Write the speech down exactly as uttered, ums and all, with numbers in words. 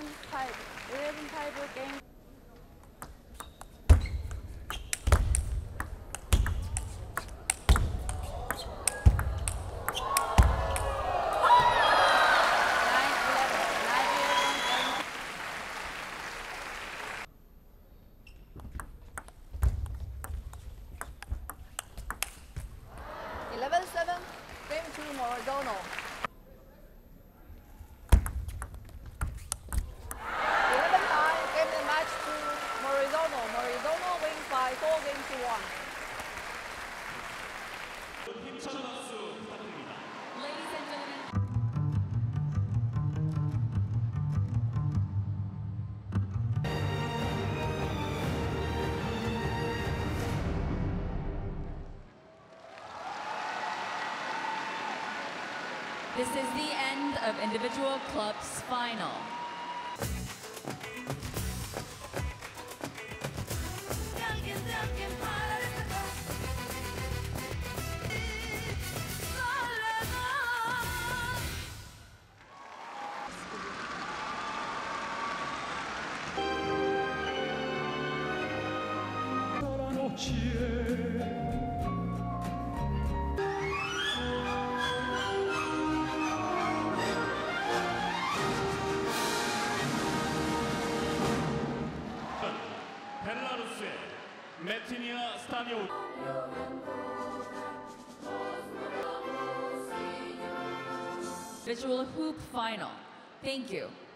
five. eleven five game. eleven seven, game to Maradona. eleven nine, game and match to Maradona. Maradona wins by four games to one. 힘찬 박수 부탁드립니다. Ladies and gentlemen. This is the end of individual clubs final. 벨라루스의 메티니아 스타디움. Individual hoop final. Thank you.